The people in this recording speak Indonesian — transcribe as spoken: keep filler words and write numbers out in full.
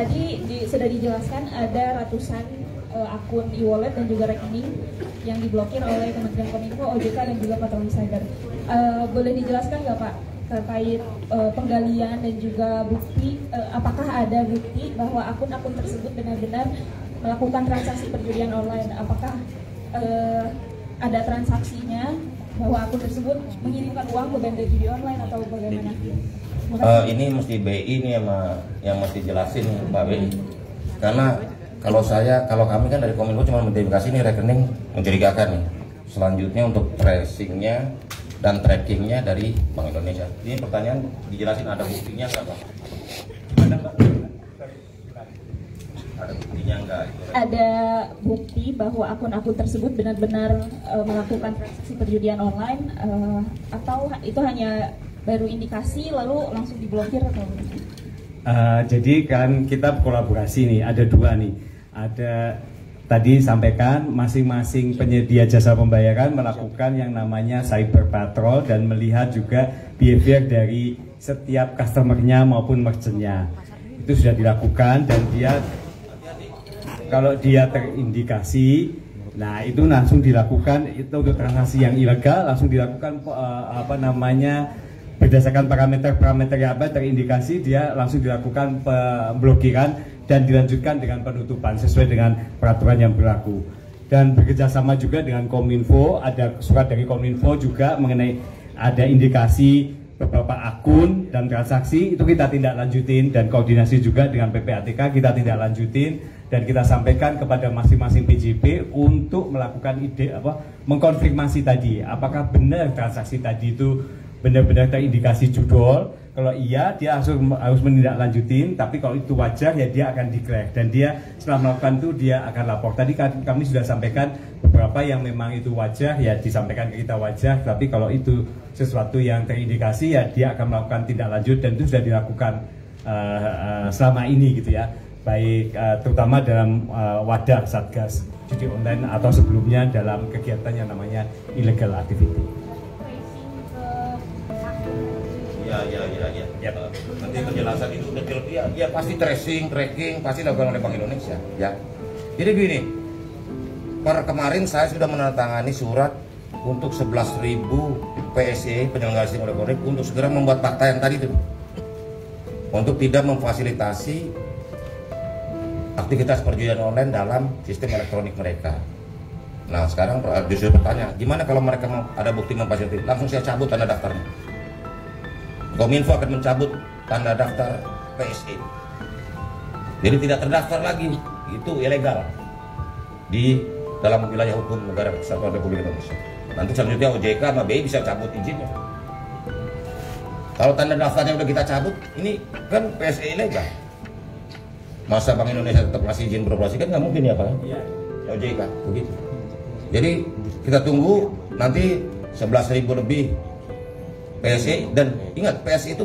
tadi di, sudah dijelaskan ada ratusan uh, akun e-wallet dan juga rekening yang diblokir oleh Kementerian Kominfo, O J K dan juga Patroli Cyber. Uh, boleh dijelaskan nggak Pak terkait uh, penggalian dan juga bukti, uh, apakah ada bukti bahwa akun-akun tersebut benar-benar melakukan transaksi perjudian online? Apakah uh, ada transaksinya bahwa akun tersebut mengirimkan uang ke benda judi online atau bagaimana? Uh, ini mesti B I nih yang, yang mesti jelasin Mbak B I. Karena kalau saya, kalau kami kan dari Kominfo cuma mendedikasi nih rekening mencurigakan nih. Selanjutnya untuk tracingnya dan trackingnya dari Bank Indonesia. Ini pertanyaan dijelasin ada buktinya nggak Pak? Ada Pak? Ada buktinya nggak? Ada bukti bahwa akun-akun tersebut benar-benar uh, melakukan transaksi perjudian online uh, atau itu hanya baru indikasi lalu langsung diblokir atau bagaimana? Uh, jadi kan kita kolaborasi nih, ada dua nih. Ada tadi sampaikan masing-masing penyedia jasa pembayaran melakukan yang namanya cyber patrol dan melihat juga behavior dari setiap customernya maupun merchantnya. Itu sudah dilakukan dan dia kalau dia terindikasi, nah itu langsung dilakukan, itu untuk transaksi yang ilegal langsung dilakukan uh, apa namanya berdasarkan parameter-parameter yang apa terindikasi, dia langsung dilakukan pemblokiran dan dilanjutkan dengan penutupan sesuai dengan peraturan yang berlaku. Dan bekerjasama juga dengan Kominfo, ada surat dari Kominfo juga mengenai ada indikasi beberapa akun dan transaksi, itu kita tindak lanjutin dan koordinasi juga dengan P P A T K kita tindak lanjutin dan kita sampaikan kepada masing-masing P J P untuk melakukan ide apa mengkonfirmasi tadi apakah benar transaksi tadi itu benar-benar terindikasi judul. Kalau iya dia harus harus menindaklanjutin, tapi kalau itu wajar ya dia akan declare dan dia setelah melakukan itu dia akan lapor. Tadi kami sudah sampaikan beberapa yang memang itu wajar ya disampaikan ke kita wajar, tapi kalau itu sesuatu yang terindikasi ya dia akan melakukan tindak lanjut dan itu sudah dilakukan uh, uh, selama ini gitu ya, baik uh, terutama dalam uh, wadah Satgas Judi Online atau sebelumnya dalam kegiatan yang namanya illegal activity. Ya, ya, ya, ya. Ya. Nanti penjelasan itu detail ya, ya pasti tracing, tracking pasti dilakukan oleh Bank Indonesia. Ya. Jadi begini, per kemarin saya sudah menandatangani surat untuk sebelas ribu P S E penyelenggara sistem elektronik untuk segera membuat fakta yang tadi itu, untuk tidak memfasilitasi aktivitas perjudian online dalam sistem elektronik mereka. Nah sekarang justru bertanya, gimana kalau mereka ada bukti memfasilitasi? Langsung saya cabut tanda daftarnya. Kominfo akan mencabut tanda daftar P S E. Jadi tidak terdaftar lagi, itu ilegal di dalam wilayah hukum negara Kesatuan Republik Indonesia. Nanti selanjutnya O J K sama B I bisa cabut izinnya. Kalau tanda daftarnya udah kita cabut, ini kan P S E ilegal. Masa Bank Indonesia tetap masih izin beroperasi kan nggak mungkin ya Pak? Iya. O J K begitu. Jadi kita tunggu nanti sebelas ribu lebih P S E dan ingat P S E itu